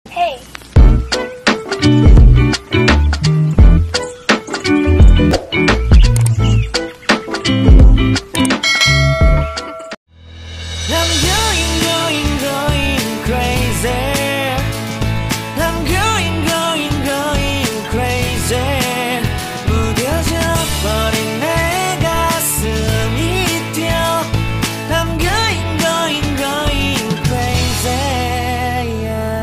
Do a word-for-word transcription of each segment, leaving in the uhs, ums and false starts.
Hey. I'm going, going, going crazy. I'm going, going, going crazy. 무뎌져 버린 내 가슴이 뛰어. I'm going, going, going crazy. Yeah.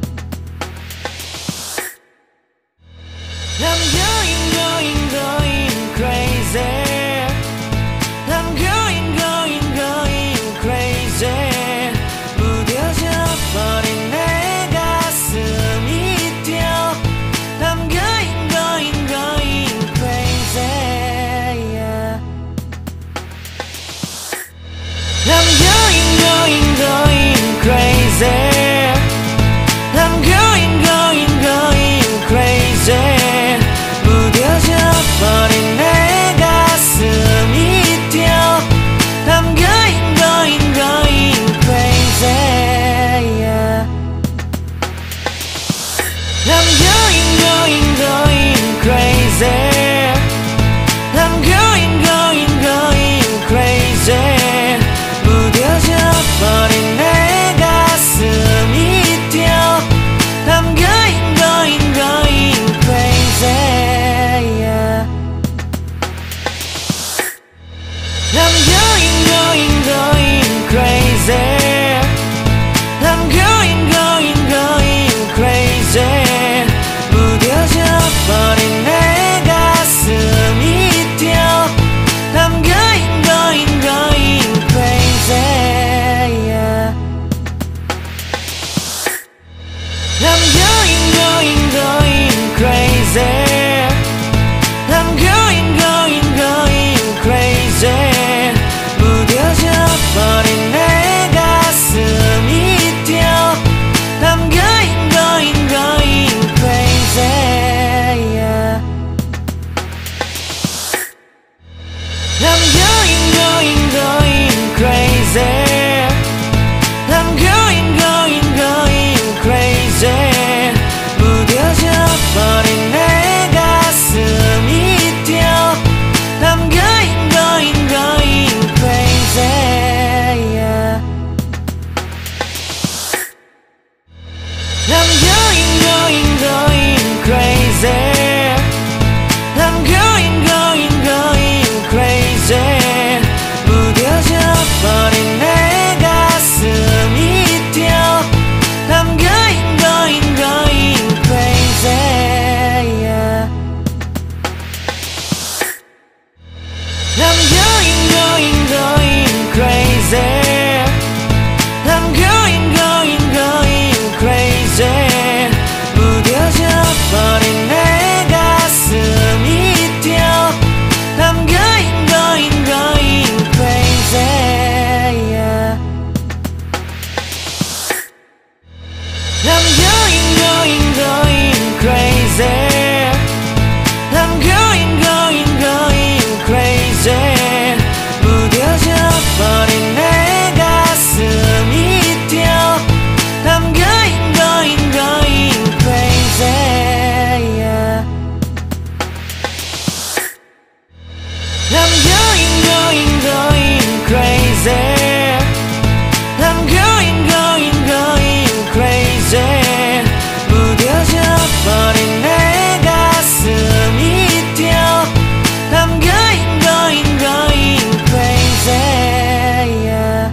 I'm going, going, going crazy. I'm going, going, going crazy. 무뎌져 버린 내 가슴이 뛰어. I'm going, going, going crazy. Yeah. I'm going, going, going crazy. I'm going, going, going crazy. 무뎌져 버린 내 가슴이 뛰어. I'm going, going, going crazy. Yeah. I'm going, going, going crazy. I'm going, going, going crazy. 무뎌져 버린 내 가슴이 뛰어. I'm going, going, going crazy. Yeah. I'm going, going, going crazy. I'm going, going, going crazy. 무뎌져 버린 내 가슴이 뛰어. I'm going, going, going crazy. Yeah. I'm going, going, going crazy. I'm going, going, going crazy. 무뎌져 버린 내 가슴이 뛰어. I'm going, going, going crazy. Yeah. I'm going, going, going crazy. I'm going, going, going crazy. 무뎌져 버린 내 가슴이 뛰어. I'm going, going, going crazy. Yeah. I'm going, going, going crazy. I'm going, going, going crazy. 무뎌져 버린 내 가슴이 뛰어. I'm going, going, going crazy. Yeah. I'm going, going, going crazy. I'm going, going, going crazy. 무뎌져 버린 내 가슴이 뛰어. I'm going, going, going crazy. Yeah. I'm going, going, going crazy. I'm going, going, going crazy. 무뎌져 버린 내 가슴이 뛰어. I'm going, going, going crazy. Yeah. I'm going, going, going crazy. I'm going, going, going crazy. 무뎌져 버린 내 가슴이 뛰어. I'm going, going, going crazy. Yeah.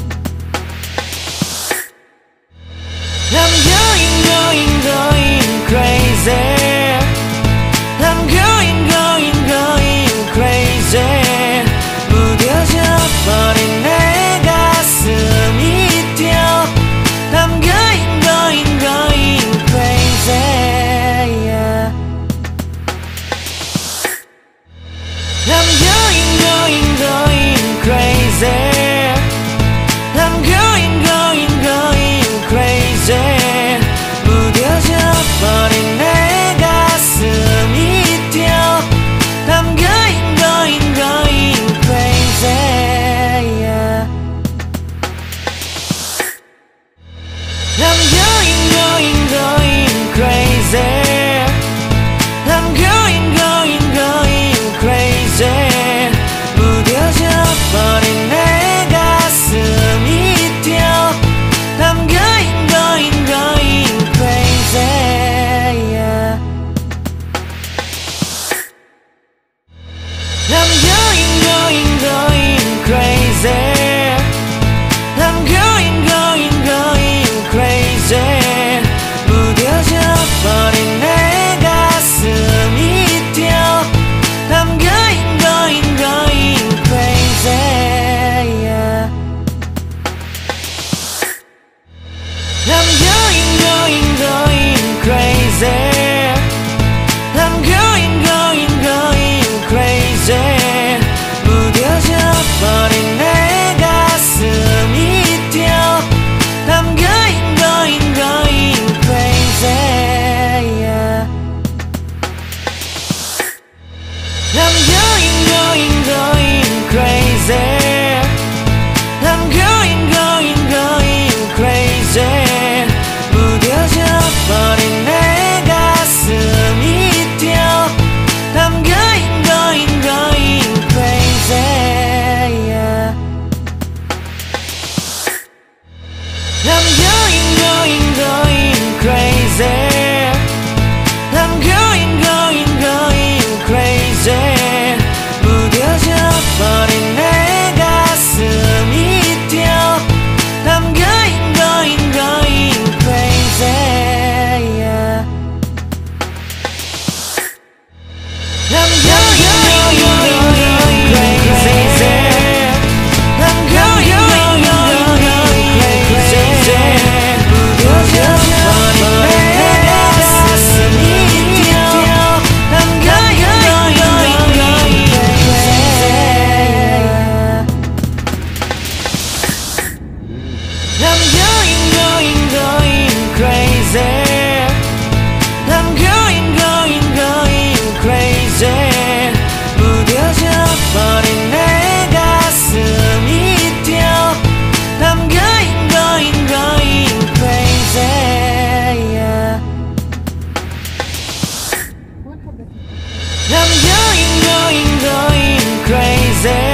I'm going, going, going crazy. I'm going, going, going crazy. 무뎌져 버린 내 가슴이 뛰어. I'm going, going, going crazy. Yeah. I'm going, going, going crazy. I'm going, going, going crazy. crazy